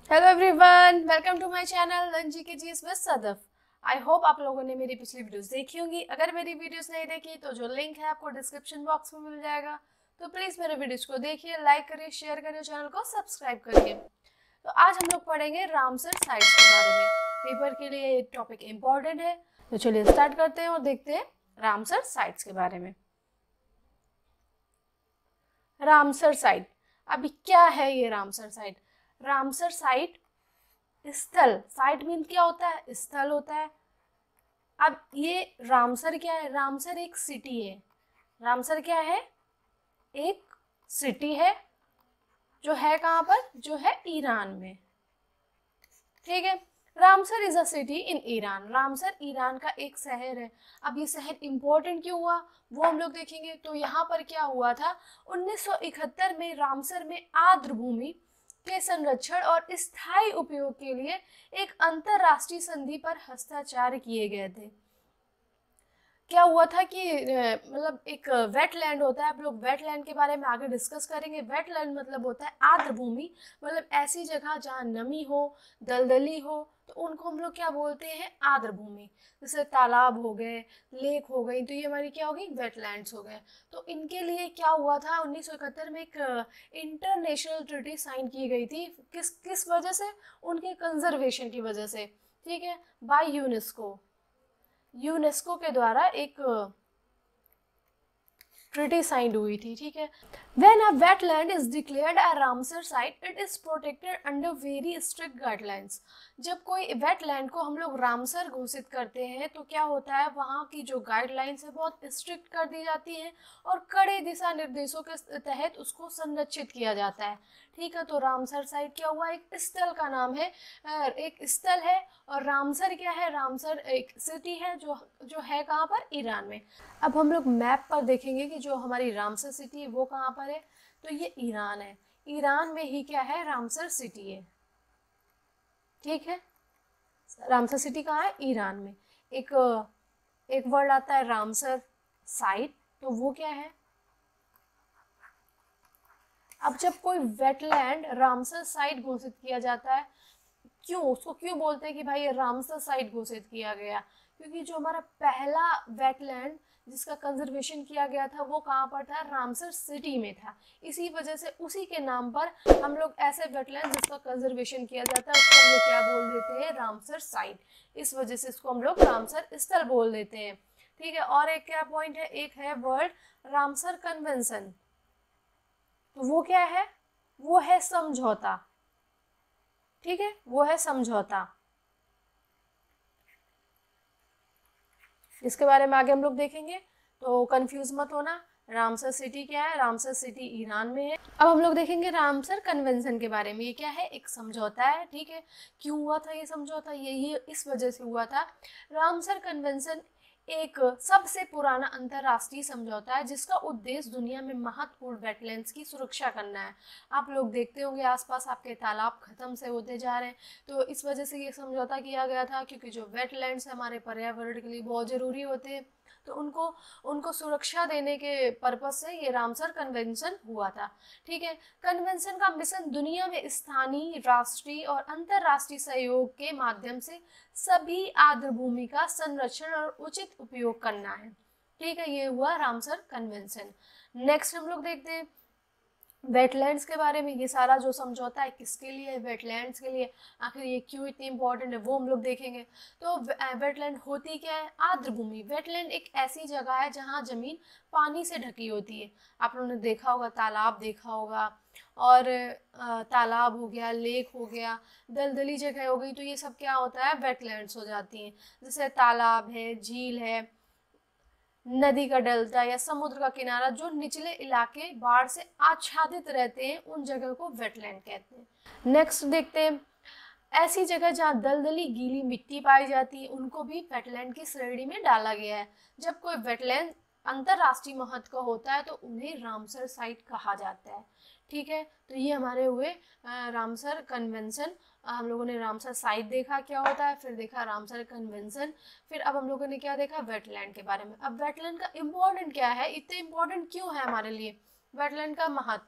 Hello everyone, welcome to my channel लंजी के GS with Sadaf. I hope आप लोगों ने मेरी पिछली वीडियोस देखी होंगी। अगर मेरी वीडियोस नहीं देखी तो जो लिंक है आपको डिस्क्रिप्शन बॉक्स में मिल जाएगा। तो प्लीज़ मेरे वीडियोस को देखिए, लाइक करिए, शेयर करिए, चैनल को सब्सक्राइब करिए। तो आज हम लोग पढ़ेंगे रामसर साइट्स के बारे में। पेपर के लिए ये टॉपिक इम्पॉर्टेंट है। तो चलिए स्टार्ट करते हैं और देखते हैं रामसर साइट्स के बारे में। रामसर साइट, अभी क्या है ये रामसर साइट? रामसर साइट स्थल, साइट मीन क्या होता है? स्थल होता है। अब ये रामसर क्या है? रामसर एक सिटी है। रामसर क्या है? एक सिटी है जो है कहाँ पर? जो है ईरान में। ठीक है, Ramsar is a city in Iran. Ramsar Iran का एक शहर है। अब ये शहर इंपॉर्टेंट क्यों हुआ वो हम लोग देखेंगे। तो यहाँ पर क्या हुआ था, 1971 में रामसर में आर्द्र भूमि के संरक्षण और स्थायी उपयोग के लिए एक अंतरराष्ट्रीय संधि पर हस्ताक्षर किए गए थे। क्या हुआ था कि मतलब एक वेटलैंड होता है, आप लोग वेटलैंड के बारे में आगे डिस्कस करेंगे। वेटलैंड मतलब होता है आर्द्र भूमि, मतलब ऐसी जगह जहाँ नमी हो, दलदली हो, तो उनको हम लोग क्या बोलते हैं? आर्द्र भूमि। जैसे तालाब हो गए, लेक हो गई, तो ये हमारी क्या होगी? वेटलैंड्स हो गए। तो इनके लिए क्या हुआ था, 1971 में एक इंटरनेशनल ट्रीटी साइन की गई थी। किस किस वजह से? उनके कंजर्वेशन की वजह से। ठीक है, बाय यूनेस्को। यूनेस्को के द्वारा एक ट्रीटी साइंड हुई थी। ठीक है, when a wetland is declared a Ramsar site it is protected under very strict guidelines. जब कोई वेटलैंड को हम लोग रामसर घोषित करते हैं तो क्या होता है, वहाँ की जो गाइडलाइंस है बहुत स्ट्रिक्ट कर दी जाती है और कड़े दिशा निर्देशों के तहत उसको संरक्षित किया जाता है। ठीक है, तो रामसर साइट क्या हुआ? एक स्थल का नाम है, एक स्थल है। और रामसर क्या है? रामसर एक सिटी है जो जो है कहाँ पर? ईरान में। अब हम लोग मैप पर देखेंगे कि जो हमारी रामसर सिटी है वो कहाँ पर है। तो ये ईरान है। ईरान में ही क्या है? रामसर सिटी है। ठीक है, रामसर सिटी कहाँ है? ईरान में। एक एक वर्ड आता है रामसर साइट, तो वो क्या है? अब जब कोई वेटलैंड रामसर साइट घोषित किया जाता है, क्यों उसको क्यों बोलते हैं कि भाई ये रामसर साइट घोषित किया गया? क्योंकि जो हमारा पहला वेटलैंड जिसका कंजर्वेशन किया गया था वो कहाँ पर था? रामसर सिटी में था। इसी वजह से उसी के नाम पर हम लोग ऐसे वेटलैंड जिसका कंजर्वेशन किया जाता है उसको हम लोग क्या बोल देते हैं? Ramsar site. इस वजह से इसको हम लोग रामसर स्थल बोल देते हैं। ठीक है, और एक क्या पॉइंट है? एक है वर्ड रामसर कन्वेंशन। तो वो क्या है? वो है समझौता। ठीक है, वो है समझौता। इसके बारे में आगे हम लोग देखेंगे, तो कंफ्यूज मत होना। रामसर सिटी क्या है? रामसर सिटी ईरान में है। अब हम लोग देखेंगे रामसर कन्वेंशन के बारे में। ये क्या है? एक समझौता है। ठीक है, क्यों हुआ था ये समझौता? यही इस वजह से हुआ था। रामसर कन्वेंशन एक सबसे पुराना अंतरराष्ट्रीय समझौता है जिसका उद्देश्य दुनिया में महत्वपूर्ण वेटलैंड्स की सुरक्षा करना है। आप लोग देखते होंगे आसपास आपके तालाब खत्म से होते जा रहे हैं, तो इस वजह से ये समझौता किया गया था, क्योंकि जो वेटलैंड्स हमारे पर्यावरण के लिए बहुत ज़रूरी होते हैं, तो उनको उनको सुरक्षा देने के पर्पज से ये रामसर कन्वेंशन हुआ था। ठीक है, कन्वेंशन का मिशन दुनिया में स्थानीय, राष्ट्रीय और अंतरराष्ट्रीय सहयोग के माध्यम से सभी आर्द्र भूमि का संरक्षण और उचित उपयोग करना है। ठीक है, ये हुआ रामसर कन्वेंशन। नेक्स्ट हम लोग देखते हैं वेटलैंड्स के बारे में। ये सारा जो समझौता है किसके लिए है? वेटलैंड्स के लिए। आखिर ये क्यों इतनी इंपॉर्टेंट है वो हम लोग देखेंगे। तो वेटलैंड होती क्या है? आर्द्र भूमि। वेटलैंड एक ऐसी जगह है जहाँ जमीन पानी से ढकी होती है। आप लोगों ने देखा होगा, तालाब देखा होगा, और तालाब हो गया, लेक हो गया, दलदली जगह हो गई, तो ये सब क्या होता है? वेटलैंड्स हो जाती हैं। जैसे तालाब है, झील है, नदी का डेल्टा या समुद्र का किनारा, जो निचले इलाके बाढ़ से आच्छादित रहते हैं, उन जगह को वेटलैंड कहते हैं। नेक्स्ट देखते हैं, ऐसी जगह जहाँ दलदली गीली मिट्टी पाई जाती है उनको भी वेटलैंड की श्रेणी में डाला गया है। जब कोई वेटलैंड अंतरराष्ट्रीय महत्व का होता है तो उन्हें रामसर साइट कहा जाता है। ठीक है, तो ये हमारे हुए रामसर कन्वेंशन। हम लोगों ने रामसर साइट देखा क्या होता है, फिर देखा रामसर कन्वेंशन, फिर अब हम लोगों ने क्या देखा? वेटलैंड के बारे में। अब वेटलैंड का इम्पोर्टेंट क्या है, इतने इम्पोर्टेंट क्यों है हमारे लिए वेटलैंड का महत्व?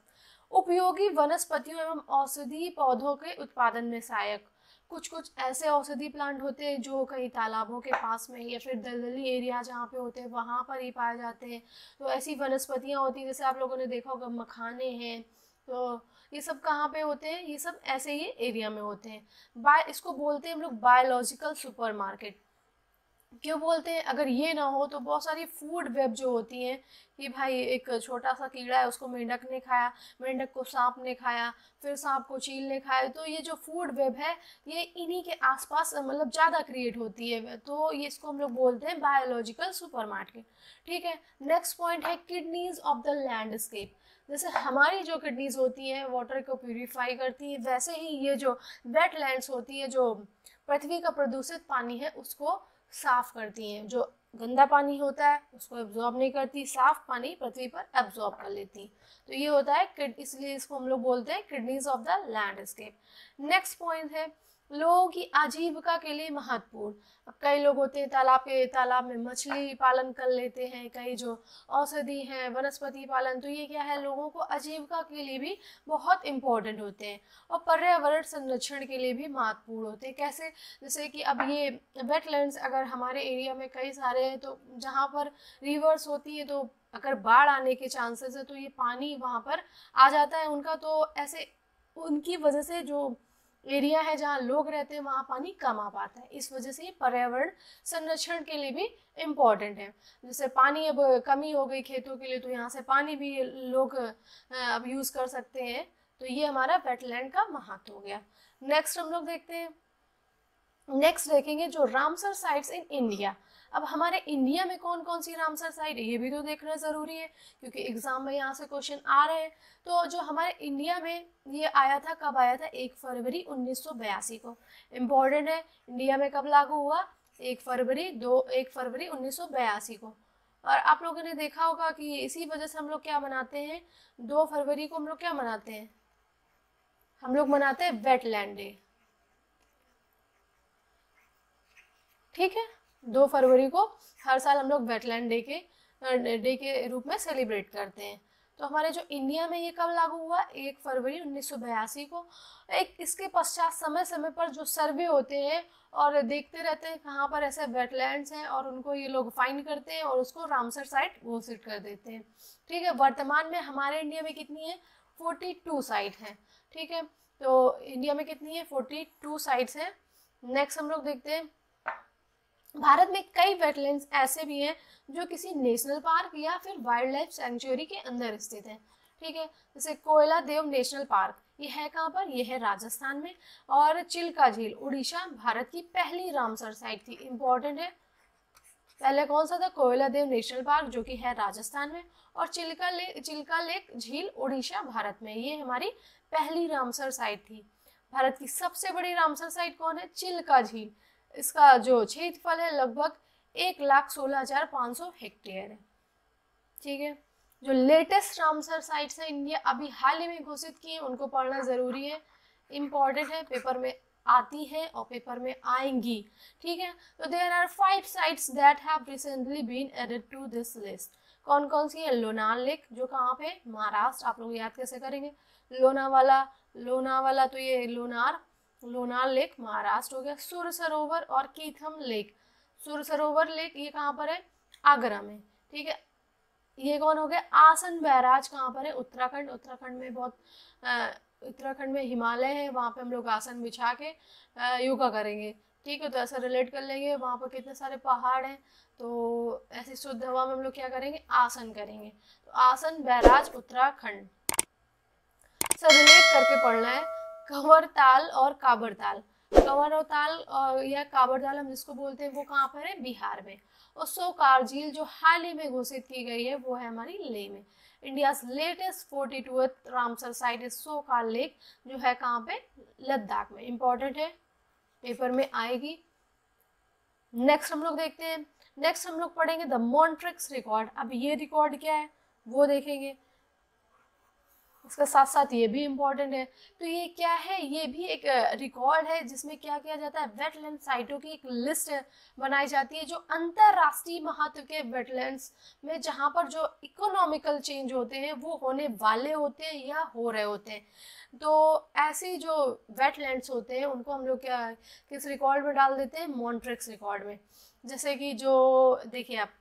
उपयोगी वनस्पतियों एवं औषधीय पौधों के उत्पादन में सहायक। कुछ कुछ ऐसे औषधि प्लांट होते हैं जो कहीं तालाबों के पास में या फिर दलदली एरिया जहाँ पे होते हैं वहाँ पर ही पाए जाते हैं। तो ऐसी वनस्पतियाँ होती हैं, जैसे आप लोगों ने देखा होगा मखाने हैं, तो ये सब कहाँ पे होते हैं, ये सब ऐसे ही एरिया में होते हैं। इसको बोलते हैं हम लोग बायोलॉजिकल सुपरमार्केट। क्यों बोलते हैं, अगर ये ना हो तो बहुत सारी फूड वेब जो होती हैं कि भाई एक छोटा सा कीड़ा है उसको मेंढक ने खाया, मेंढक को सांप ने खाया, फिर सांप को चील ने खाया, तो ये जो फूड वेब है ये इन्हीं के आसपास मतलब ज़्यादा क्रिएट होती है। तो ये इसको हम लोग बोलते हैं बायोलॉजिकल सुपरमार्केट। ठीक है, नेक्स्ट पॉइंट है किडनीज ऑफ द लैंडस्केप। जैसे हमारी जो किडनीज होती हैं वाटर को प्यूरिफाई करती है, वैसे ही ये जो वेटलैंड्स होती है जो पृथ्वी का प्रदूषित पानी है उसको साफ करती हैं। जो गंदा पानी होता है उसको एब्जॉर्ब नहीं करती, साफ पानी पृथ्वी पर एब्जॉर्ब कर लेती। तो ये होता है इसलिए इसको हम लोग बोलते हैं kidneys of the landscape. Next point है लोगों की आजीविका के लिए महत्वपूर्ण। अब कई लोग होते हैं तालाब में मछली पालन कर लेते हैं, कई जो औषधि हैं वनस्पति पालन, तो ये क्या है लोगों को आजीविका के लिए भी बहुत इम्पोर्टेंट होते हैं और पर्यावरण संरक्षण के लिए भी महत्वपूर्ण होते हैं। कैसे, जैसे कि अब ये वेटलैंड्स अगर हमारे एरिया में कई सारे हैं, तो जहाँ पर रिवर्स होती है तो अगर बाढ़ आने के चांसेस है तो ये पानी वहाँ पर आ जाता है उनका, तो ऐसे उनकी वजह से जो एरिया है जहाँ लोग रहते हैं वहाँ पानी कम आ पाता है। इस वजह से ये पर्यावरण संरक्षण के लिए भी इम्पोर्टेंट है। जैसे पानी अब कमी हो गई खेतों के लिए तो यहाँ से पानी भी लोग अब यूज़ कर सकते हैं। तो ये हमारा वेटलैंड का महत्व हो गया। नेक्स्ट हम लोग देखते हैं, नेक्स्ट देखेंगे जो रामसर साइट्स इन इंडिया। अब हमारे इंडिया में कौन कौन सी रामसर साइट है ये भी तो देखना ज़रूरी है क्योंकि एग्जाम में यहाँ से क्वेश्चन आ रहे हैं। तो जो हमारे इंडिया में ये आया था, कब आया था, 1 फरवरी 1982 को। इम्पोर्टेंट है, इंडिया में कब लागू हुआ, 1 फरवरी 1982 को। और आप लोगों ने देखा होगा कि इसी वजह से हम लोग क्या मनाते हैं, 2 फरवरी को हम लोग क्या मनाते हैं, हम लोग मनाते हैं वेटलैंड डे। ठीक है, 2 फरवरी को हर साल हम लोग वेटलैंड डे के रूप में सेलिब्रेट करते हैं। तो हमारे जो इंडिया में ये कब लागू हुआ, 1 फरवरी 1982 को। एक इसके पश्चात समय समय पर जो सर्वे होते हैं और देखते रहते हैं कहाँ पर ऐसे वेटलैंड्स हैं और उनको ये लोग फाइंड करते हैं और उसको रामसर साइट घोषित कर देते हैं। ठीक है, वर्तमान में हमारे इंडिया में कितनी है, 42 साइट हैं। ठीक है, तो इंडिया में कितनी है, 42 साइट्स हैं। नेक्स्ट हम लोग देखते हैं, भारत में कई वेटलैंड्स ऐसे भी हैं जो किसी नेशनल पार्क या फिर वाइल्ड लाइफ सेंचुरी के अंदर स्थित हैं। ठीक है, जैसे कोयला देव नेशनल पार्क, ये है कहाँ पर, ये है राजस्थान में। और चिल्का झील उड़ीसा भारत की पहली रामसर साइट थी, इंपॉर्टेंट है। पहले कौन सा था, कोयला देव नेशनल पार्क जो कि है राजस्थान में, और चिल्का लेक झील उड़ीसा भारत में, ये हमारी पहली रामसर साइट थी। भारत की सबसे बड़ी रामसर साइट कौन है, चिल्का झील। इसका जो क्षेत्रफल है लगभग 1,16,500 हेक्टेयर है। ठीक है, जो लेटेस्ट रामसर साइट्स है इंडिया अभी हाल ही में घोषित की है उनको पढ़ना जरूरी है, इम्पोर्टेंट है, पेपर में आती है और पेपर में आएंगी। ठीक है, तो there are 5 sites that have recently been added to this list. कौन कौन सी है, लोनार लेक जो कहाँ पे, महाराष्ट्र। आप लोग याद कैसे करेंगे, लोनावाला तो ये लोनार लेक महाराष्ट्र हो गया। सुर सरोवर और कीथम लेक, सुर सरोवर लेक ये कहाँ पर है, आगरा में। ठीक है, ये कौन हो गया, आसन बैराज कहाँ पर है, उत्तराखंड। उत्तराखंड में हिमालय है, वहाँ पे हम लोग आसन बिछा के योगा करेंगे। ठीक है, तो ऐसा रिलेट कर लेंगे, वहाँ पर कितने सारे पहाड़ हैं, तो ऐसी शुद्ध हवा में हम लोग क्या करेंगे, आसन करेंगे। तो आसन बैराज उत्तराखंड, सब रिलेट करके पढ़ना है। कंवर ताल और काबर ताल, कंवर और ताल या काबर ताल हम जिसको बोलते हैं वो कहाँ पर है, बिहार में। और सोकार झील जो हाल ही में घोषित की गई है वो है हमारी लेह में। India's latest 42th Ramsar site is Tsokar lake जो है कहाँ पे, लद्दाख में। इंपॉर्टेंट है, पेपर में आएगी। नेक्स्ट हम लोग देखते हैं, नेक्स्ट हम लोग पढ़ेंगे द मॉन्ट्रिक्स रिकॉर्ड। अब ये रिकॉर्ड क्या है वो देखेंगे। उसके साथ साथ ये भी इम्पोर्टेंट है। तो ये क्या है, ये भी एक रिकॉर्ड है जिसमें क्या किया जाता है, वेटलैंड साइटों की एक लिस्ट बनाई जाती है जो अंतरराष्ट्रीय महत्व के वेटलैंड्स में, जहाँ पर जो इकोनॉमिकल चेंज होते हैं वो होने वाले होते हैं या हो रहे होते हैं। तो ऐसे जो वेटलैंड्स होते हैं उनको हम लोग क्या किस रिकॉर्ड में डाल देते हैं, मॉन्ट्रिक्स रिकॉर्ड में। जैसे कि जो देखिए आप,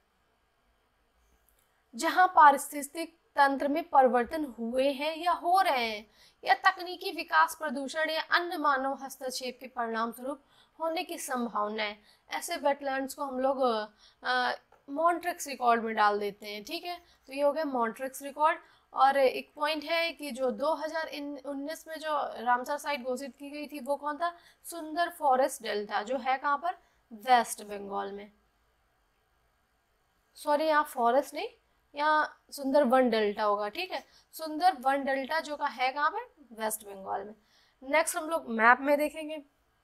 जहाँ पारिस्थितिक तंत्र में परिवर्तन हुए हैं या हो रहे हैं, या तकनीकी विकास, प्रदूषण या अन्य मानव हस्तक्षेप के परिणाम स्वरूप होने की संभावना है, ऐसे वेटलैंड्स को हम लोग मॉन्ट्रिक्स रिकॉर्ड में डाल देते हैं। ठीक है, तो ये हो गया मॉन्ट्रिक्स रिकॉर्ड। और एक पॉइंट है कि जो 2019 में जो रामसर साइट घोषित की गई थी वो कौन था, सुंदर फॉरेस्ट डेल्टा, जो है कहाँ पर, वेस्ट बंगाल में। सॉरी, यहाँ फॉरेस्ट नहीं, यहाँ सुंदर वन डेल्टा होगा। ठीक है, सुंदर वन डेल्टा जो का है कहाँ पे, वेस्ट बंगाल में। नेक्स्ट हम लोग मैप में देखेंगे।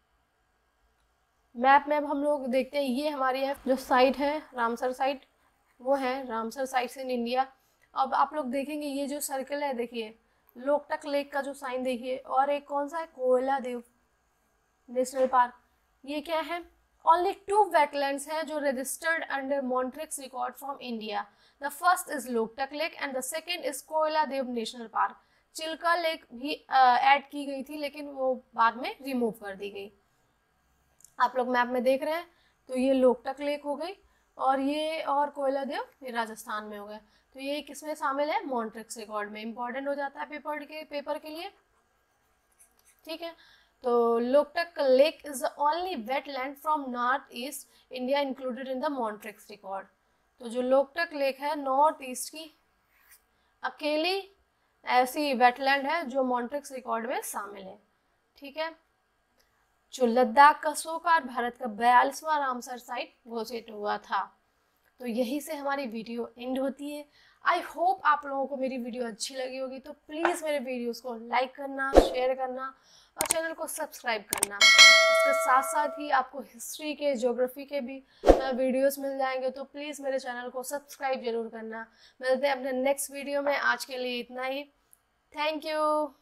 मैप में अब हम लोग देखते हैं, ये हमारी है जो साइट है रामसर साइट, वो है रामसर साइट्स इन इंडिया। अब आप लोग देखेंगे ये जो सर्कल है, देखिए लोकटक लेक का जो साइन देखिए, और एक कौन सा है, कोयला देव नेशनल पार्क। ये क्या है, ओनली 2 वेटलैंड्स हैं जो registered under Montreux record from India. The first is Loktak lake and the second is Keoladeo national park. Chilika lake भी ऐड की गई थी लेकिन वो बाद में रिमूव कर दी गई। आप लोग मैप में देख रहे हैं, तो ये लोकटक लेक हो गई, और ये और कोयला देव ये राजस्थान में हो गया। तो ये किसमें शामिल है, मॉन्ट्रिक्स रिकॉर्ड में। इंपॉर्टेंट हो जाता है पेपर के लिए। ठीक है, तो Loktak lake is the only wetland from north east India included in the Montreux record. तो जो लोकटक लेक है नॉर्थ ईस्ट की अकेली ऐसी वेटलैंड है जो मॉन्ट्रिक्स रिकॉर्ड में शामिल है। ठीक है, जो लद्दाख का सोकार भारत का 42वां रामसर साइट घोषित हुआ था। तो यही से हमारी वीडियो एंड होती है। आई होप आप लोगों को मेरी वीडियो अच्छी लगी होगी, तो प्लीज़ मेरे वीडियोस को लाइक करना, शेयर करना और चैनल को सब्सक्राइब करना। इसके साथ साथ ही आपको हिस्ट्री के, ज्योग्राफी के भी वीडियोस मिल जाएंगे, तो प्लीज़ मेरे चैनल को सब्सक्राइब जरूर करना। मिलते हैं अपने नेक्स्ट वीडियो में, आज के लिए इतना ही। Thank you.